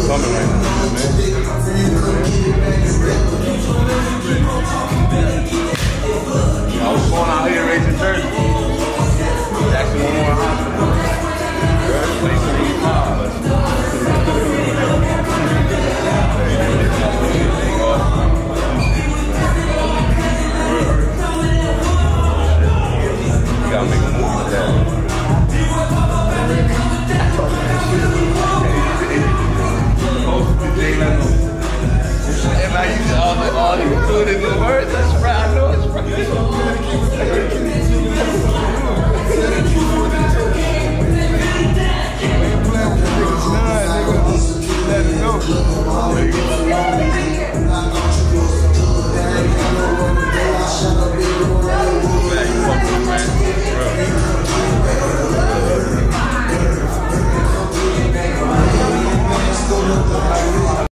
Coming right now, man. I was going out here racing Jersey. Jackson Memorial Hospital. Place 85. You gotta make a movie with that. And I used all he was doing in the words. That's right. I know it's